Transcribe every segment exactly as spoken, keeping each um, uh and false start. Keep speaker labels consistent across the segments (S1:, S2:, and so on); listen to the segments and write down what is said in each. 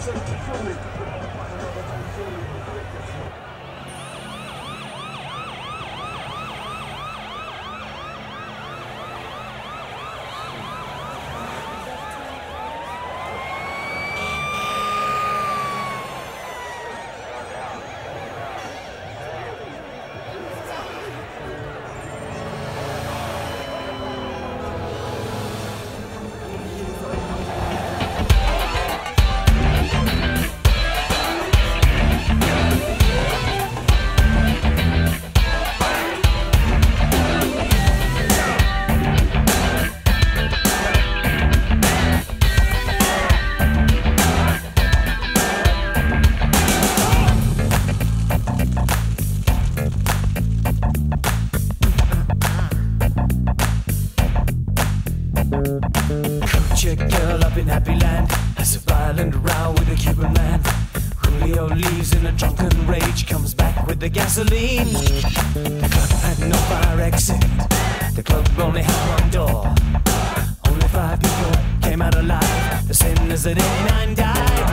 S1: Chick girl up in Happy Land has a violent row with a Cuban man. Julio leaves in a drunken rage, comes back with the gasoline. The club had no fire exit, the club only had one door. Only five people came out alive, the same as that eighty-nine died.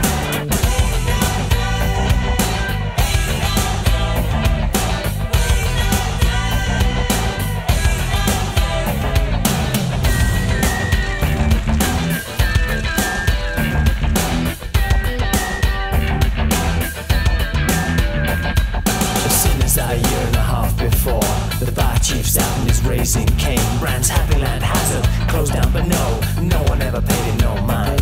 S1: A year and a half before, the bar chief's out in his Raising Cane. Brand's Happy Land has it closed down, but no, no one ever paid it no mind.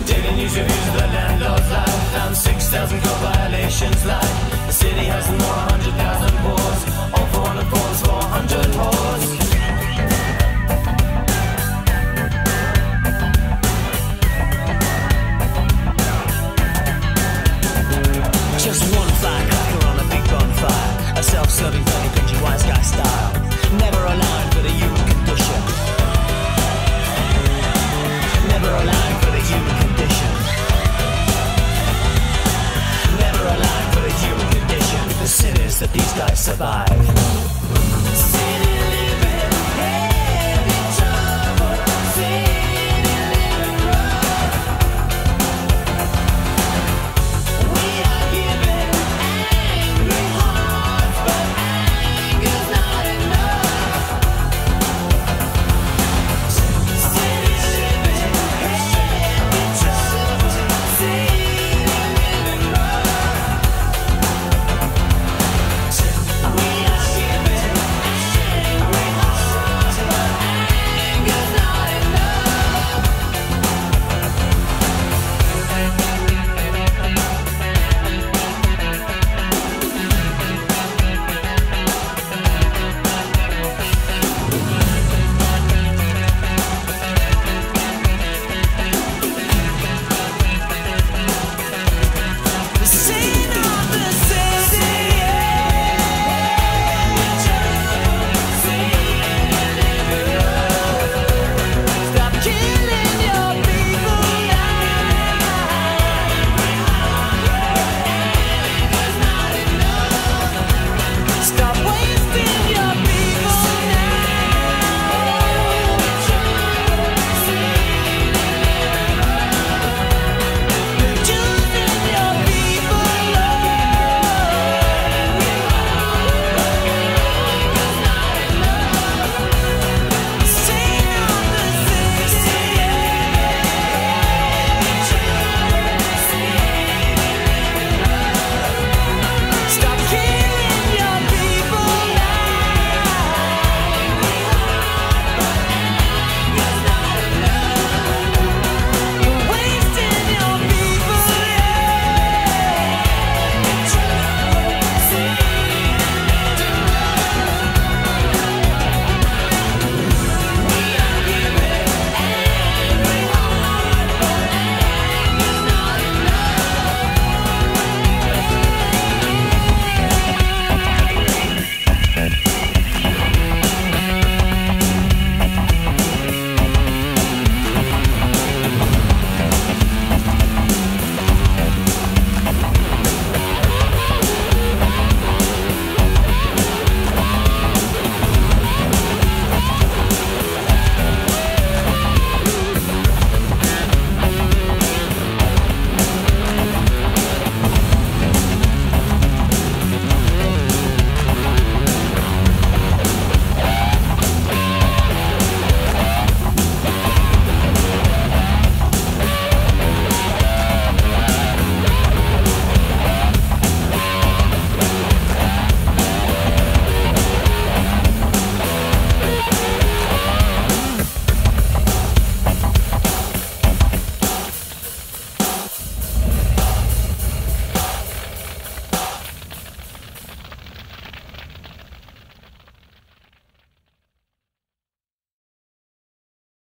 S1: six thousand core violations like the city has more